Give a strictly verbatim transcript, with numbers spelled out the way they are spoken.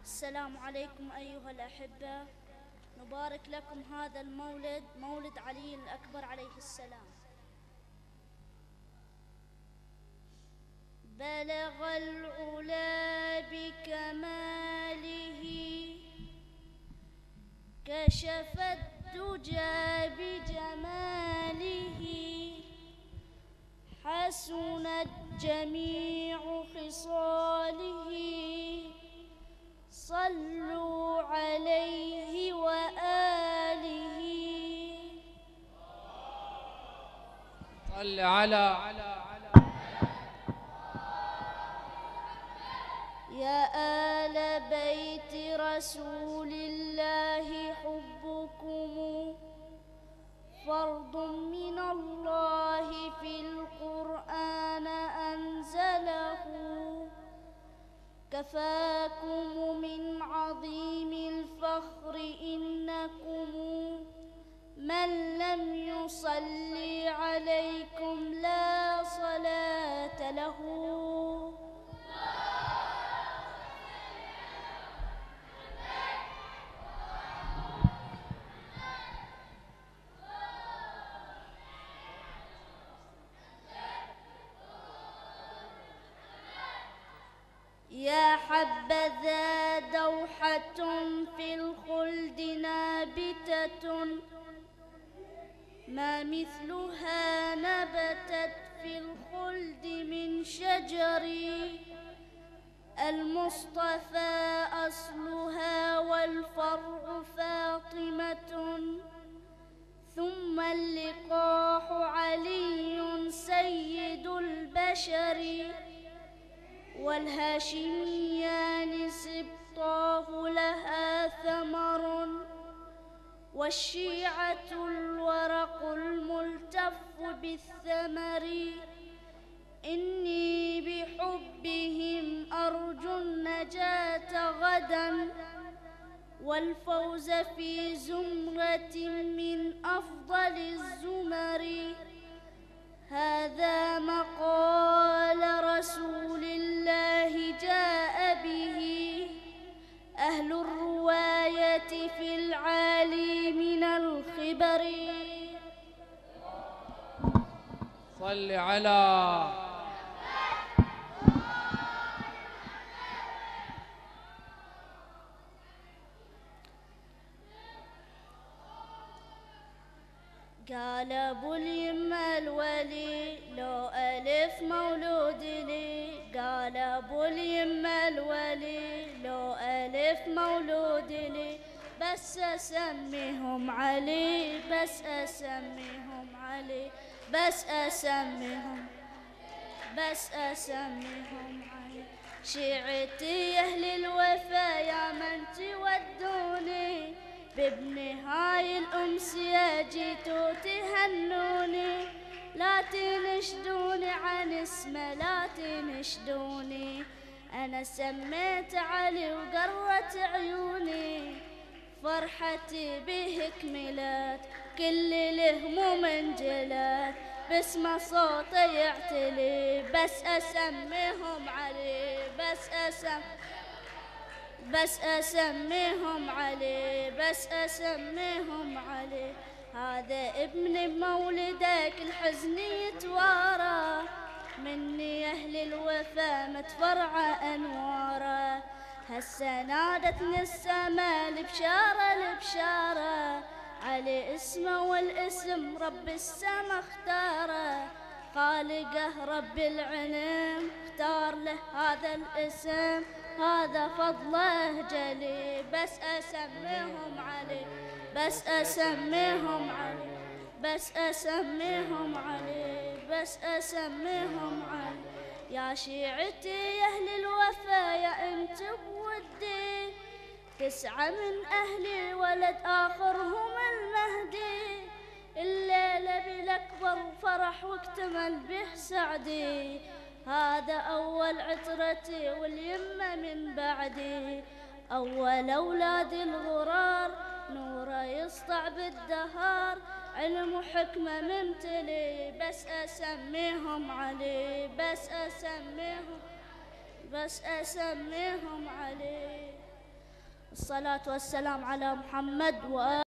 السلام عليكم أيها الأحبة. نبارك لكم هذا المولد، مولد علي الأكبر عليه السلام. بلغ العلا بكماله، كشف الدجى بجماله، حسنت جميع خصاله، صلوا عليه وآله. صل على يا آل بيت رسول الله، حبكم فرض من الله في القرآن أنزله، كفاكم من عظيم الفخر إنكم من لم يصلي عليكم لا صلاة له. يا حبذا دوحة في الخلد نابتة، ما مثلها نبتت في الخلد من شجر، المصطفى أصلها والفرع فاطمة، ثم اللقاح علي سيد البشر، والهاشميان سبطاه لها ثمر، والشيعة الورق الملتف بالثمر، إني بحبهم أرجو النجاة غدا، والفوز في زمرة من أفضل الزمر. هذا مقال رسول الله جاء به أهل الرواية في العالي من الخبر. صل على قال أبو اليمة الولي لو ألف مولود لي، قال أبو اليمة الولي لو ألف مولود لي، بس أسميهم علي، بس أسميهم علي، بس أسميهم بس أسميهم علي. شيعتي أهل الوفا يا من تودوني، بابن هاي الأمسية جيتوا تهنوني، لا تنشدوني عن اسمه لا تنشدوني، أنا سميت علي وقرت عيوني، فرحتي به كملت كل الهموم انجلت، باسم صوتي يعتلي، بس أسميهم علي، بس أسم بس أسميهم علي، بس أسميهم علي. هذا ابن مولدك الحزن يتوارى، مني أهل الوفا متفرعة أنواره، هسه نادتني السما البشارة البشارة، علي اسمه والاسم رب السما اختاره، خالقه رب العلم اختار له هذا الاسم، هذا فضله جلي، بس أسميهم علي، بس أسميهم علي، بس أسميهم علي، بس أسميهم علي. يا شيعتي يا أهل الوفا يا أنت بودي، تسعة من أهلي ولد آخرهم المهدي، الليلة بالأكبر فرح واكتمل به سعدي، هذا أول عترتي واليمة من بعدي، أول أولاد الغرار نوره يسطع بالدهار، علم وحكمة ممتلي، بس أسميهم علي، بس أسميهم بس أسميهم علي. الصلاة والسلام على محمد وآله